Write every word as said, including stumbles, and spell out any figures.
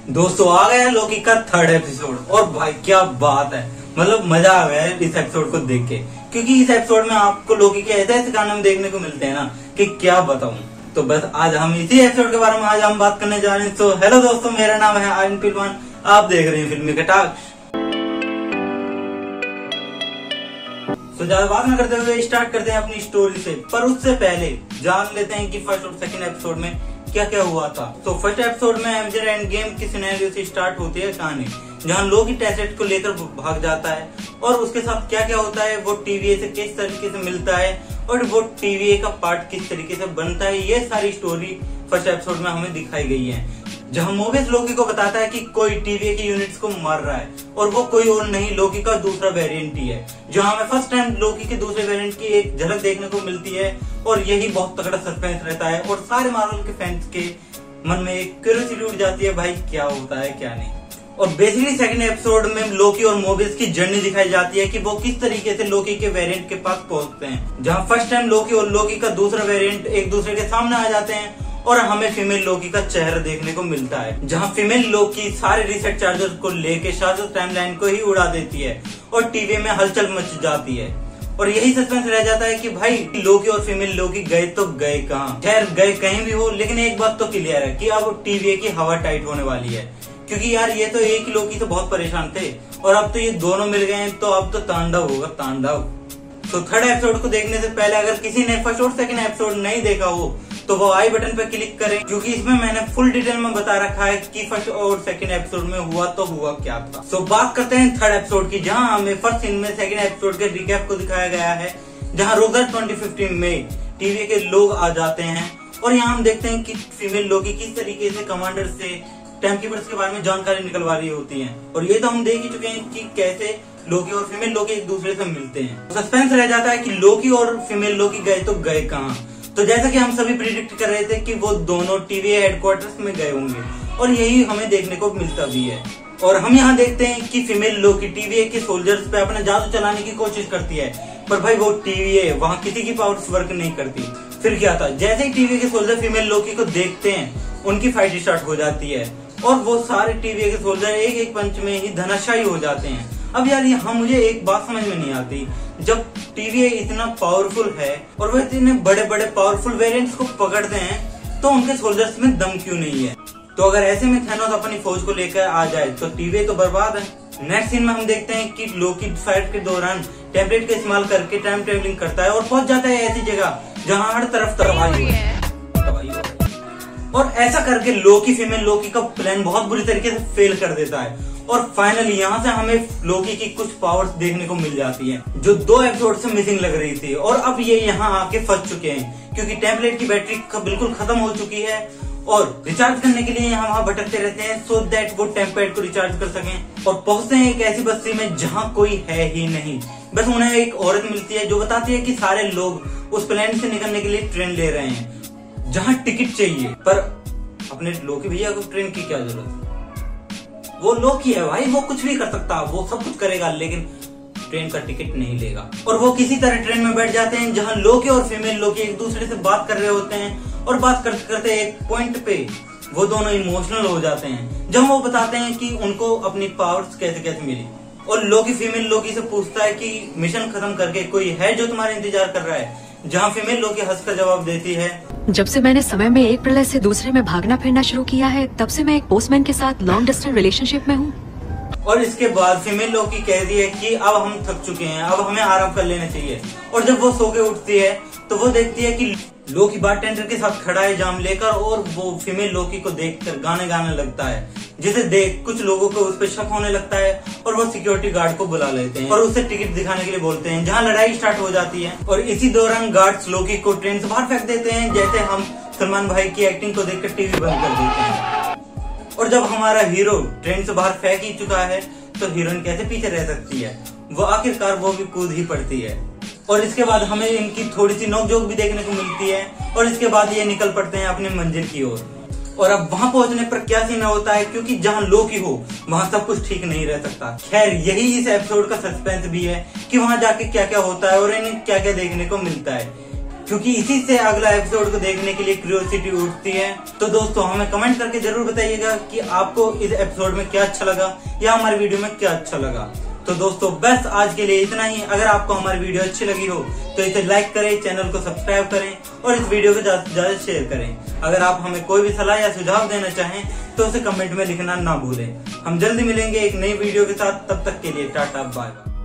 दोस्तों आ गया लोकी का थर्ड एपिसोड और भाई क्या बात है, मतलब मजा आ गया है इस एपिसोड को देख के, क्योंकि इस एपिसोड में आपको लोकी के ऐसे ऐसे कांड देखने को मिलते हैं ना कि क्या बताऊं। तो बस आज हम इसी एपिसोड के बारे में आज हम बात करने जा रहे हैं। तो हेलो दोस्तों, मेरा नाम है आयन पिलवान, आप देख रहे हैं फिल्मी कटाक्ष। तो ज्यादा बात न करते हुए स्टार्ट करते हैं अपनी स्टोरी से, पर उससे पहले जान लेते हैं कि फर्स्ट और सेकंड एपिसोड में क्या क्या हुआ था। तो फर्स्ट एपिसोड में एवेंजर एंड गेम की सिनेरियो से स्टार्ट होती है कहानी, जहां लोकी टेसेट को लेकर भाग जाता है और उसके साथ क्या क्या होता है, वो टीवीए से किस तरीके से मिलता है और वो टीवीए का पार्ट किस तरीके से बनता है, ये सारी स्टोरी फर्स्ट एपिसोड में हमें दिखाई गई है। जहां मोबियस लोकी को बताता है कि कोई टीवीए के यूनिट्स को मार रहा है और वो कोई और नहीं लोकी का दूसरा वेरिएंट ही है। जहां हमें फर्स्ट टाइम लोकी के दूसरे वेरिएंट की एक झलक देखने को मिलती है और यही बहुत तगड़ा सस्पेंस रहता है और सारे मार्वल के फैंस के मन में एक क्यूरियोसिटी उठ जाती है, भाई क्या होता है क्या नहीं। और बेसिकली सेकंड एपिसोड में लोकी और मोबियस की जर्नी दिखाई जाती है कि वो किस तरीके से लोकी के वेरिएंट के पास पहुंचते हैं। जहां फर्स्ट टाइम लोकी और लोकी का दूसरा वेरिएंट एक दूसरे के सामने आ जाते हैं और हमें फीमेल लोकी का चेहरा देखने को मिलता है, जहां फीमेल लोकी सारे रिसेट चार्जर्स को लेके शाश्वत टाइमलाइन को ही उड़ा देती है और टीवी में हलचल मच जाती है। और यही सस्पेंस रह जाता है कि भाई लोकी और फीमेल लोकी गए तो गए कहाँ। खैर गए कहीं भी हो, लेकिन एक बात तो क्लियर है कि अब टीवी की हवा टाइट होने वाली है, क्योंकि यार ये तो एक ही लोकी से बहुत परेशान थे और अब तो ये दोनों मिल गए हैं, तो अब तो तांडव होगा तांडव। तो थर्ड एपिसोड को देखने से पहले अगर किसी ने फर्स्ट और सेकंड एपिसोड नहीं देखा हो तो वो आई बटन पर क्लिक करें, क्योंकि इसमें मैंने फुल डिटेल में बता रखा है कि फर्स्ट और सेकंड एपिसोड में हुआ तो हुआ क्या था। सो बात करते हैं थर्ड एपिसोड की, जहां हमें फर्स्ट सीन में सेकंड एपिसोड के रिकैप को दिखाया गया है, जहां रोजर ट्वेंटी फिफ्टीन में टीवी के लोग आ जाते हैं और यहाँ हम देखते हैं कि फीमेल लोकी किस तरीके से कमांडर से टाइमकीपर्स के बारे में जानकारी निकलवा रही होती है। और ये तो हम देख ही चुके हैं कि कैसे लोकी और फीमेल लोकी एक दूसरे से मिलते हैं। सस्पेंस रह जाता है कि लोकी और फीमेल लोकी गए तो गए कहाँ। तो जैसा कि हम सभी प्रिडिक्ट कर रहे थे कि वो दोनों टीवीए हेडक्वार्टर्स में गए होंगे और यही हमें देखने को मिलता भी है। और हम यहाँ देखते हैं कि फीमेल लोकी टीवीए के सोल्जर्स पे अपना जादू चलाने की कोशिश करती है, पर भाई वो टीवीए वहाँ किसी की पावर्स वर्क नहीं करती। फिर क्या था, जैसे ही टीवीए के सोल्जर फीमेल लोकी को देखते हैं उनकी फाइट स्टार्ट हो जाती है और वो सारे टीवीए के सोल्जर एक एक पंच में ही धनाशायी हो जाते हैं। अब यार यहाँ मुझे एक बात समझ में नहीं आती, जब टीवीए इतना पावरफुल है और वो इतने बड़े बड़े पावरफुल वेरिएंट्स को पकड़ते हैं तो उनके सोल्जर्स में दम क्यों नहीं है। तो अगर ऐसे में थैनोस अपनी फौज को लेकर आ जाए तो टीवीए तो बर्बाद है। नेक्स्ट सीन में हम देखते हैं कि लोकी फाइट के दौरान टैबलेट का इस्तेमाल करके टाइम ट्रेवलिंग करता है और पहुंच जाता है ऐसी जगह जहाँ हर तरफ तबाही है। और ऐसा करके लोकी फीमेल लोकी का प्लान बहुत बुरी तरीके से फेल कर देता है और फाइनली यहाँ से हमें लोकी की कुछ पावर्स देखने को मिल जाती हैं, जो दो एपिसोड से मिसिंग लग रही थी। और अब ये यहाँ आके फंस चुके हैं क्योंकि टेम्पलेट की बैटरी बिल्कुल खत्म हो चुकी है और रिचार्ज करने के लिए यहाँ वहाँ भटकते रहते हैं सो दैट वो टेम्पलेट को रिचार्ज कर सकें। और पहुंचते हैं एक ऐसी बस्ती में जहाँ कोई है ही नहीं, बस उन्हें एक औरत मिलती है जो बताती है कि सारे लोग उस प्लेनेट से निकलने के लिए ट्रेन ले रहे हैं जहाँ टिकट चाहिए। पर अपने लोकी भैया को ट्रेन की क्या जरूरत, वो लोकी है भाई, वो कुछ भी कर सकता, वो सब कुछ करेगा, लेकिन ट्रेन का टिकट नहीं लेगा। और वो किसी तरह ट्रेन में बैठ जाते हैं जहां लोकी और फीमेल लोकी एक दूसरे से बात कर रहे होते हैं और बात करते करते एक पॉइंट पे वो दोनों इमोशनल हो जाते हैं, जहां वो बताते हैं कि उनको अपनी पावर्स कैसे कैसे मिली। और लोकी फीमेल लोकी से पूछता है कि मिशन खत्म करके कोई है जो तुम्हारा इंतजार कर रहा है, जहाँ फीमेल लोकी हंसकर जवाब देती है, जब से मैंने समय में एक प्रलय से दूसरे में भागना फिरना शुरू किया है तब से मैं एक पोस्टमैन के साथ लॉन्ग डिस्टेंस रिलेशनशिप में हूँ। और इसके बाद फीमेल लोकी कहती है कि अब हम थक चुके हैं, अब हमें आराम कर लेना चाहिए। और जब वो सो के उठती है तो वो देखती है कि लोकी बारटेंडर के साथ खड़ा है जाम लेकर और वो फीमेल लोकी को देखकर गाने गाने लगता है, जिसे देख कुछ लोगों को उस पर शक होने लगता है और वो सिक्योरिटी गार्ड को बुला लेते हैं और उसे टिकट दिखाने के लिए बोलते हैं, जहां लड़ाई स्टार्ट हो जाती है। और इसी दौरान गार्ड्स लोकी को ट्रेन से बाहर फेंक देते हैं, जैसे हम सलमान भाई की एक्टिंग को देखकर टीवी बंद कर देते हैं। और जब हमारा हीरो ट्रेन से बाहर फेंक ही चुका है तो हीरोइन कैसे पीछे रह सकती है, वो आखिरकार वो भी कूद ही पड़ती है। और इसके बाद हमें इनकी थोड़ी सी नोकझोंक भी देखने को मिलती है और इसके बाद ये निकल पड़ते हैं अपनी मंजिल की ओर। और अब वहां पहुंचने पर क्या सीन होता है, क्योंकि जहां लोकी हो वहां सब कुछ ठीक नहीं रह सकता। खैर यही इस एपिसोड का सस्पेंस भी है कि वहां जाके क्या क्या होता है और इन्हें क्या क्या देखने को मिलता है। क्योंकि इसी से अगला एपिसोड को देखने के लिए क्यूरियोसिटी उठती है। तो दोस्तों हमें कमेंट करके जरूर बताइएगा कि आपको इस एपिसोड में क्या अच्छा लगा या हमारी वीडियो में क्या अच्छा लगा। तो दोस्तों बस आज के लिए इतना ही। अगर आपको हमारी वीडियो अच्छी लगी हो तो इसे लाइक करें, चैनल को सब्सक्राइब करें और इस वीडियो को ज्यादा से ज्यादा शेयर करें। अगर आप हमें कोई भी सलाह या सुझाव देना चाहें तो उसे कमेंट में लिखना ना भूलें। हम जल्दी मिलेंगे एक नई वीडियो के साथ, तब तक के लिए टाटा बाय बाय।